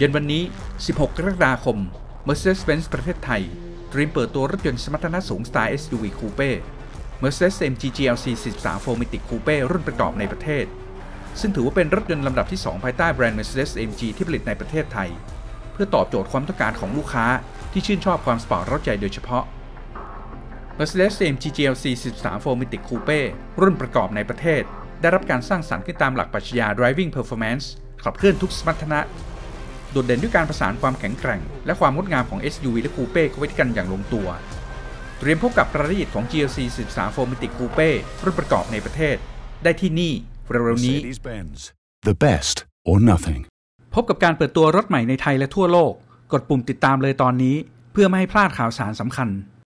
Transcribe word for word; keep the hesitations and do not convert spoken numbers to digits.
เย็นวันนี้สิบหกกรกฎาคม Mercedes-Benz ประเทศไทยเตรียมเปิดตัวรถยนต์สมรรถนะสูงสไตล์ เอส ยู วี Coupe Mercedes-เอ็ม จี จี แอล ซี สี่สิบสาม โฟร์ Matic Coupe รุ่นประกอบในประเทศซึ่งถือว่าเป็นรถยนต์ลำดับที่สองภายใต้แบรนด์ Mercedes เอ็ม จี ที่ผลิตในประเทศไทยเพื่อตอบโจทย์ความต้องการของลูกค้าที่ชื่นชอบความสปอร์ตเร้าใจโดยเฉพาะ Mercedes เอ็ม จี จี แอล ซี สี่สิบสาม โฟร์ Matic Coupe รุ่นประกอบในประเทศได้รับการสร้างสรรค์ขึ้นตามหลักปรัชญา Driving Performance ขับเคลื่อนทุกสมรรถนะโดดเด่นด้วยการประสานความแข็งแกร่งและความงดงามของ เอส ยู วี และ Coupe เข้าไว้ด้วยกันอย่างลงตัวเตรียมพบกับรายละเอียดของ จี แอล ซี สี่สิบสาม โฟร์ Matic Coupe รุ่นประกอบในประเทศได้ที่นี่เร็วๆนี้ The best or nothing พบกับการเปิดตัวรถใหม่ในไทยและทั่วโลกกดปุ่มติดตามเลยตอนนี้เพื่อไม่ให้พลาดข่าวสารสำคัญ